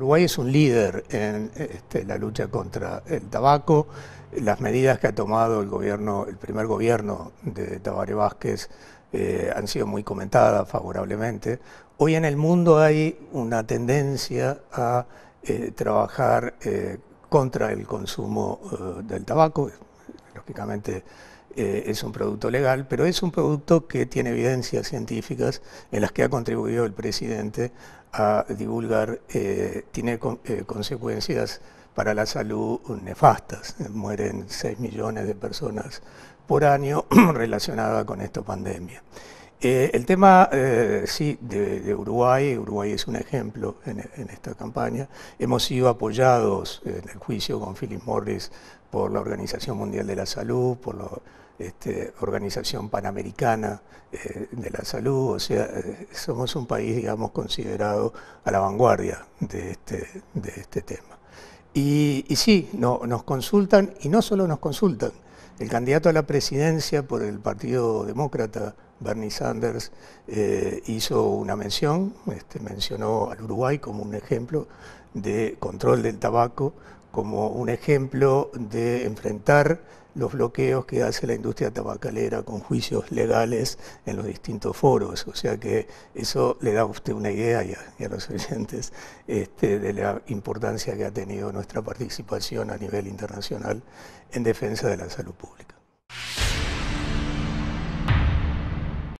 Uruguay es un líder en la lucha contra el tabaco. Las medidas que ha tomado el primer gobierno de Tabaré Vázquez han sido muy comentadas favorablemente. Hoy en el mundo hay una tendencia a trabajar contra el consumo del tabaco. Lógicamente es un producto legal, pero es un producto que tiene evidencias científicas en las que ha contribuido el presidente a divulgar, tiene consecuencias para la salud nefastas. Mueren 6 millones de personas por año relacionadas con esta pandemia. El tema, sí, de Uruguay. Uruguay es un ejemplo en esta campaña. Hemos sido apoyados en el juicio con Philip Morris por la Organización Mundial de la Salud, por la Organización Panamericana de la Salud. O sea, somos un país, digamos, considerado a la vanguardia de este tema. Y sí, nos consultan, y no solo nos consultan. El candidato a la presidencia por el Partido Demócrata, Bernie Sanders, hizo una mención, mencionó al Uruguay como un ejemplo de control del tabaco, como un ejemplo de enfrentar los bloqueos que hace la industria tabacalera con juicios legales en los distintos foros. O sea que eso le da a usted una idea y a los oyentes de la importancia que ha tenido nuestra participación a nivel internacional en defensa de la salud pública.